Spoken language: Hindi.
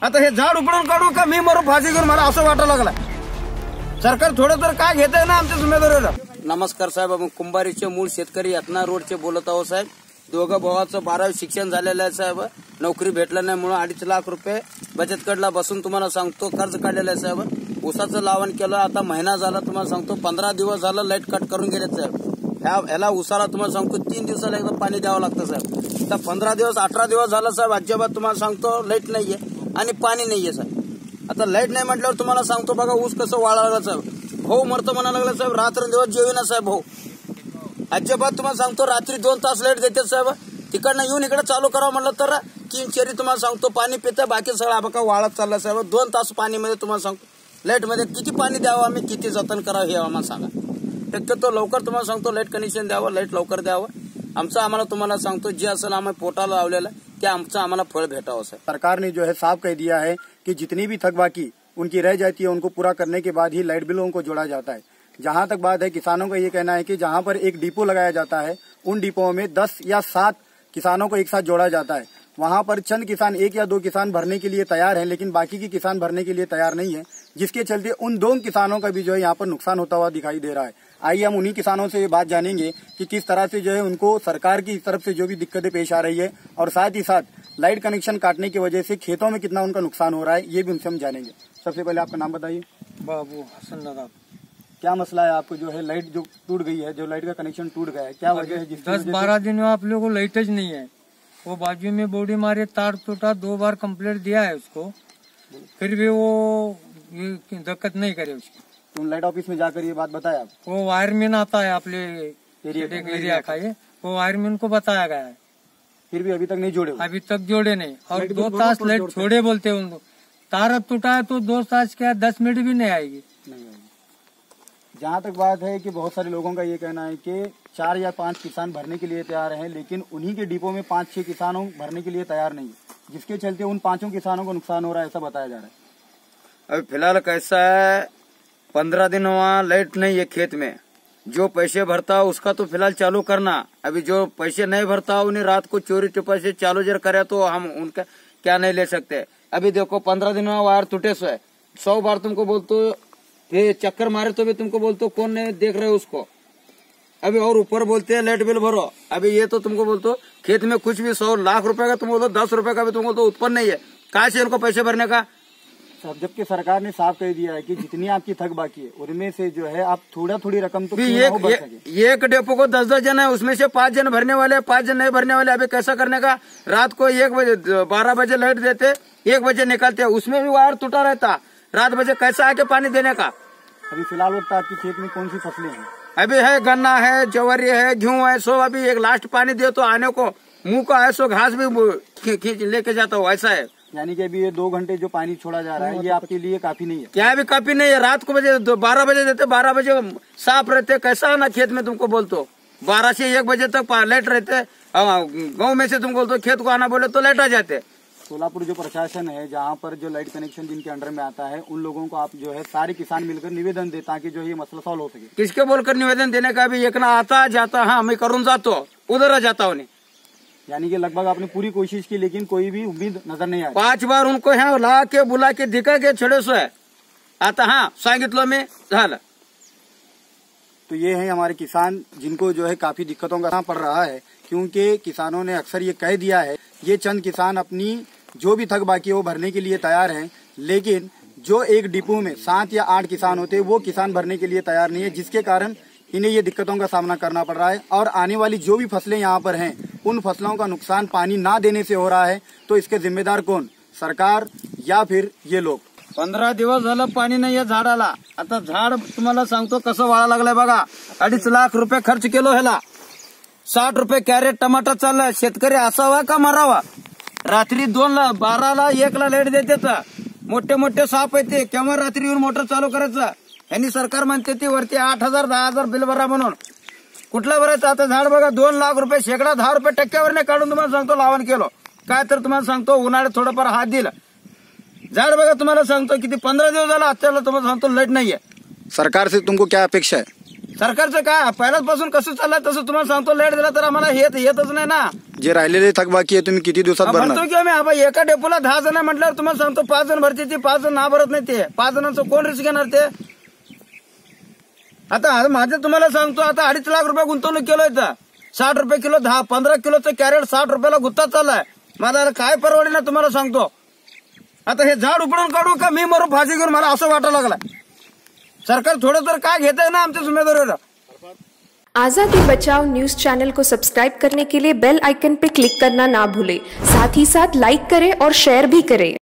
आता हे झाड उपडून काढू का मी मरू फाशी घेऊन, मला असं वाटायला लागलं. सरकार थोडं तर काय घेत ना आमच्या जिम्मेदारीला. नमस्कार साहेब, आपण कुंभारीचे मूळ शेतकरी यत्ना रोडचे बोलत आहोत साहेब. दोघं भावाचं 12वी शिक्षण झालेलं आहे साहेब. नोकरी भेटलं नाही म्हणून 2.5 लाख रुपये बचत गटला बसून तुम्हाला सांगतो कर्ज काढलेलं आहे साहेब. ऊसाचं लावण केलं, आता महिना झाला तुम्हाला सांगतो. 15 दिवस झालं लाईट कट करून गेलेत साहेब. याला उसाला तुम्हाला सांगतो 3 दिवसाला एकदा पाणी द्यावं लागतं साहेब. तर 15 दिवस 18 दिवस झालं साहेब अजिबात तुम्हाला सांगतो लाईट नाहीये आणि पाणी नाहीये साहेब. आता लाईट नाही म्हटल्यावर तुम्हाला सांगतो बघा ऊस कसं वाळा लागला साहेब. भाऊ मरतं म्हणायला लागला साहेब. रात्रंदिवस जेवीना साहेब भाऊ. अजिबात तुम्हाला सांगतो रात्री 2 तास लाईट देते साहेब. तिकडनं येऊन इकडे चालू करावं म्हटलं तर 3 चेरी तुम्हाला सांगतो पाणी पितं, बाकी सगळं बघा वाळत चालला साहेब. 2 तास पाणीमध्ये तुम्हाला सांगतो. लाईट मध्ये किती पाणी द्यावं आम्ही, किती जतन करावं हे आम्हाला सांगा. शक्यतो लवकर तुम्हाला सांगतो लाईट कनेक्शन द्यावं, लाईट लवकर द्यावं. आमचं आम्हाला तुम्हाला सांगतो जे असेल आम्हाला पोटाला लावलेलं ते आमचं आम्हाला फळ भेटावं साहेब. सरकार ने जो है साफ कह दिया है कि जितनी भी थकबाकी उनकी रह जाती है उनको पूरा करने के बाद ही लाइट बिलों को जोड़ा जाता है. जहां तक बात है किसानों का ये कहना है कि जहां पर एक डिपो लगाया जाता है उन डिपो में 10 या 7 किसानों को एक साथ जोड़ा जाता है. वहां पर चंद किसान 1 या 2 किसान भरने के लिए तैयार हैं, लेकिन बाकी के किसान भरने के लिए तैयार नहीं है, जिसके चलते उन 2 किसानों का भी जो है यहाँ पर नुकसान होता हुआ दिखाई दे रहा है. आइए हम उन्हीं किसानों से ये बात जानेंगे कि किस तरह से जो है उनको सरकार की तरफ से जो भी दिक्कतें पेश आ रही है और साथ ही साथ लाइट कनेक्शन काटने की वजह से खेतों में कितना उनका नुकसान हो रहा है, ये भी उनसे हम जानेंगे. सबसे पहले आपका नाम बताइए. बाबू हसन नदाब. क्या मसला है आपको जो है लाइट जो टूट गई है, जो लाइट का कनेक्शन टूट गया है, क्या वजह है? 10-12 दिन में आप लोगों को लाइट ज नहीं है. वो बाजू में बोडी मारे तार टूटा, 2 बार कंप्लेंट दिया है उसको, फिर भी वो ये दिक्कत नहीं करे उसकी. तुम लाइट ऑफिस में जाकर ये बात बताया आप? वो वायरमैन आता है अपने एरिया का, ये वो वायरमैन को बताया गया है, फिर भी अभी तक नहीं जोड़े? अभी तक जोड़े नहीं. और 2 तास लाइट छोड़े बोलते हैं उनको. तार टूटा है तो 2 तास क्या 10 मिनट भी नहीं आएगी. जहाँ तक बात है कि बहुत सारे लोगों का ये कहना है कि 4 या 5 किसान भरने के लिए तैयार हैं, लेकिन उन्हीं के डिपो में 5-6 किसानों भरने के लिए तैयार नहीं, जिसके चलते उन 5 किसानों को नुकसान हो रहा है, ऐसा बताया जा रहा है. अभी फिलहाल कैसा है, 15 दिन वहाँ लाइट नहीं है खेत में. जो पैसे भरता हो उसका तो फिलहाल चालू करना. अभी जो पैसे नहीं भरता हो उन्हें रात को चोरी चुपा से चालू जर करे तो हम उनका क्या नहीं ले सकते. अभी देखो 15 दिन में वायर टूटे सो है. 100 बार तुमको बोलते ये चक्कर मारे तो भी तुमको बोलते कौन नहीं देख रहे उसको. अभी और ऊपर बोलते हैं लाइट बिल भरो. अभी ये तो तुमको बोलते खेत में कुछ भी 100 लाख रुपए का तुम बोलते 10 रुपए का भी तुमको तो उत्पन्न नहीं है. कहाँ से उनको पैसे भरने का? जबकि सरकार ने साफ कह दिया है कि जितनी आपकी थक बाकी है उनमें से जो है आप थोड़ी रकम तो एक डेपो को 10-10 जन है, उसमें से 5 जन भरने वाले, 5 जन नहीं भरने वाले. अभी कैसा करने का? रात को 1 बजे 12 बजे लाइट देते, 1 बजे निकालते, उसमें भी वायर टूटा रहता. रात बजे कैसा आके पानी देने का? अभी फिलहाल वक्त आपकी खेत में कौन सी फसलें हैं? अभी है गन्ना है, जवारी है, गेहूं है, सो अभी एक लास्ट पानी दे तो आने को मुंह का है, सो घास भी खींच लेके जाता हूँ, ऐसा है. यानी कि अभी ये 2 घंटे जो पानी छोड़ा जा रहा है ये आपके लिए काफी नहीं है? क्या भी काफी नहीं है. रात को बजे 12 बजे देते, 12 बजे साफ रहते. कैसा ना खेत में तुमको बोलते 12 से 1 बजे तक लाइट रहते. गाँव में से तुमको बोलते खेत को आना बोले तो लाइट आ जाते. सोलापुर जो प्रशासन है जहाँ पर जो लाइट कनेक्शन जिनके अंडर में आता है उन लोगों को आप जो है सारे किसान मिलकर निवेदन दे ताकि जो ये मसला सॉल्व हो सके. किसके बोलकर निवेदन देने का? भी एक ना आता जाता, हाँ मैं करूँ जातो उधर जाता उन्हें. यानी कि लगभग आपने पूरी कोशिश की लेकिन कोई भी उम्मीद नजर नहीं आई. 5 बार उनको है ला के बुला के दिखा के छेड़े सो है आता. हाँ सांगितलं में झालं. तो ये है हमारे किसान जिनको जो है काफी दिक्कतों का सामना पड़ रहा है, क्योंकि किसानों ने अक्सर ये कह दिया है ये चंद किसान अपनी जो भी थक बाकी है वो भरने के लिए तैयार हैं, लेकिन जो एक डिपो में 7 या 8 किसान होते हैं वो किसान भरने के लिए तैयार नहीं है, जिसके कारण इन्हें ये दिक्कतों का सामना करना पड़ रहा है. और आने वाली जो भी फसलें यहाँ पर हैं उन फसलों का नुकसान पानी ना देने से हो रहा है. तो इसके जिम्मेदार कौन? सरकार या फिर ये लोग? 15 दिवस झालं पाणी नाहीये झाडाला. आता झाड तुम्हाला सांगतो कसं वाळा लागलंय बघा. 2.5 लाख रुपये खर्च केलो ह्याला. 60 रुपये कॅरेट टमाटा चाललाय. शेतकरी असावा का मरावा? रात्री 12ला 1ला लाईट देते. मोठे मोठे साप येते केव्हा रात्री येऊन मोटर चालू करायचं. यांनी सरकार म्हणते ती वरती 8,000 10,000 बिल भरा म्हणून. कुठला भरायचं? आता झाड बघा 2 लाख रुपये शेकडा 10 रुपये टक्क्यावर नाही काढून तुम्हाला सांगतो लावण केलो. काय तर तुम्हाला सांगतो उन्हाळ्यात थोडंफार हात दिला. झाड बघा तुम्हाला सांगतो किती 15 दिवस झाला. आजच्याला तुम्हाला सांगतो लाईट नाहीये. सरकार से तुमको क्या अपेक्षा है? सरकारचं काय पहिल्यापासून कसं चाललंय तसं तुम्हाला सांगतो. लाईट दिला तर आम्हाला येतच नाही ना. जे राहिलेले थकबाकी आहे तुम्ही किती दिवसात भरणार? भरतो किंवा मी आपण एका डेपोला 10 जण म्हटल्यावर तुम्हाला सांगतो 5 जण भरते, ते 5 जण ना भरत नाही. ते 5 जणांचं कोण रिस्क घेणार? ते आता माझं तुम्हाला सांगतो, आता 2.5 लाख रुपये गुंतवणूक केलोय तर 60 रुपये किलो 15 किलोचं कॅरेट 60 रुपयाला गुत्ता चाललाय. मला काय परवडे ना तुम्हाला सांगतो. आता हे झाड उपडून काढू का मी मरू फाशी घेऊन, मला असं वाटायला लागलं. सरकार थोडं तर काय घेत आहे ना आमच्या जिम्मेदारीवर. आजादी बचाओ न्यूज चैनल को सब्सक्राइब करने के लिए बेल आइकन पर क्लिक करना ना भूलें। साथ ही साथ लाइक करें और शेयर भी करें।